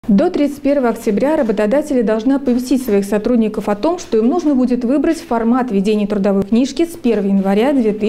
До 31 октября работодатели должны оповестить своих сотрудников о том, что им нужно будет выбрать формат ведения трудовой книжки с 1 января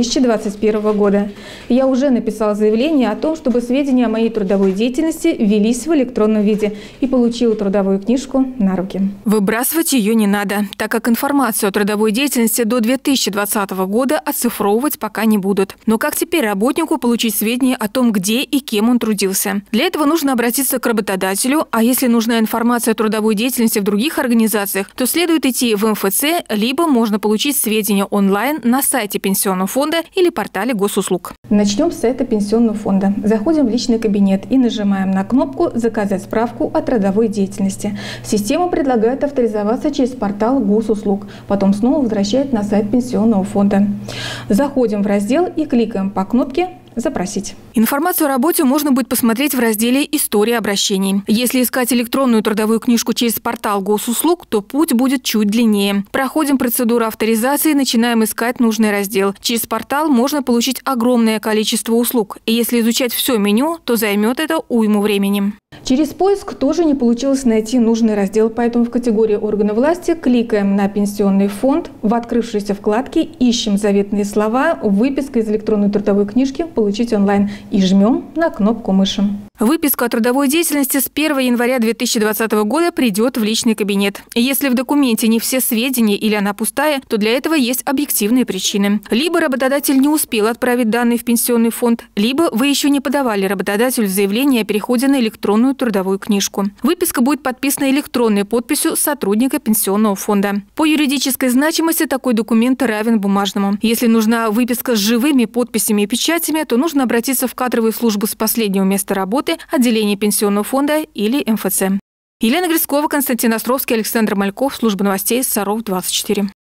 2021 года. Я уже написала заявление о том, чтобы сведения о моей трудовой деятельности велись в электронном виде и получила трудовую книжку на руки. Выбрасывать ее не надо, так как информацию о трудовой деятельности до 2020 года оцифровывать пока не будут. Но как теперь работнику получить сведения о том, где и кем он трудился? Для этого нужно обратиться к работодателю, а если нужна информация о трудовой деятельности в других организациях, то следует идти в МФЦ, либо можно получить сведения онлайн на сайте Пенсионного фонда или портале госуслуг. Начнем с сайта Пенсионного фонда. Заходим в личный кабинет и нажимаем на кнопку «Заказать справку о трудовой деятельности». Система предлагает авторизоваться через портал госуслуг, потом снова возвращает на сайт Пенсионного фонда. Заходим в раздел и кликаем по кнопке «Запросить». Информацию о работе можно будет посмотреть в разделе «История обращений». Если искать электронную трудовую книжку через портал госуслуг, то путь будет чуть длиннее. Проходим процедуру авторизации и начинаем искать нужный раздел. Через портал можно получить огромное количество услуг. И если изучать все меню, то займет это уйму времени. Через поиск тоже не получилось найти нужный раздел, поэтому в категории органы власти кликаем на Пенсионный фонд, в открывшейся вкладке ищем заветные слова «Выписка из электронной трудовой книжки получить онлайн» и жмем на кнопку мыши. Выписка о трудовой деятельности с 1 января 2020 года придет в личный кабинет. Если в документе не все сведения или она пустая, то для этого есть объективные причины. Либо работодатель не успел отправить данные в Пенсионный фонд, либо вы еще не подавали работодателю заявление о переходе на электронную трудовую книжку. Выписка будет подписана электронной подписью сотрудника Пенсионного фонда. По юридической значимости такой документ равен бумажному. Если нужна выписка с живыми подписями и печатями, то нужно обратиться в кадровую службу с последнего места работы, отделение Пенсионного фонда или МФЦ. Елена Грицкова, Константин Островский, Александр Мальков, служба новостей Саров 24.